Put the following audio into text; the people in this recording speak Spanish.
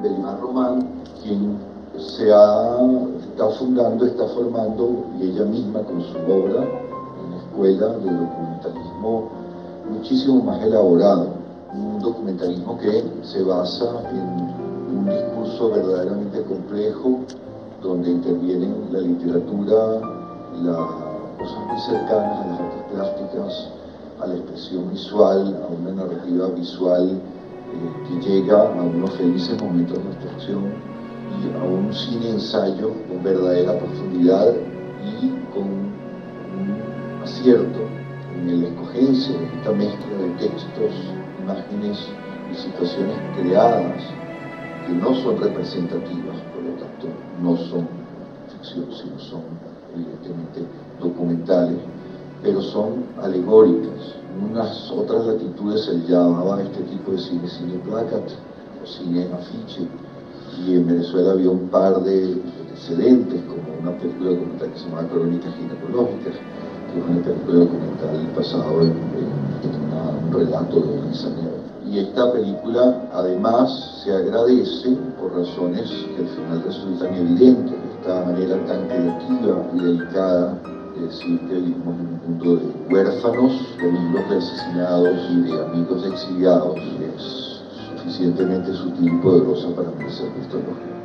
Belimar Román, quien está formando, y ella misma con su obra, una escuela de documentalismo muchísimo más elaborado, un documentalismo que se basa en un discurso verdaderamente complejo, donde intervienen la literatura, las cosas muy cercanas a las artes plásticas, a la expresión visual, a una narrativa visual que llega a unos felices momentos de abstracción y a un cine-ensayo con verdadera profundidad y con un acierto en la escogencia de esta mezcla de textos, imágenes y situaciones creadas que no son representativas, por lo tanto no son ficción, sino son evidentemente documentales, pero son alegóricas. En unas otras latitudes se llamaba este tipo de cine placat o cine afiche, y en Venezuela había un par de antecedentes, como una película documental que se llama Crónicas Ginecológicas, que es una película documental basada en un relato de Elisa Neves. Y esta película además se agradece por razones que al final resultan evidentes, esta manera tan creativa y delicada de decir que vivimos en un mundo de huérfanos, de amigos de asesinados y de amigos de exiliados. Es suficientemente sutil y poderosa para merecer nuestro elogio.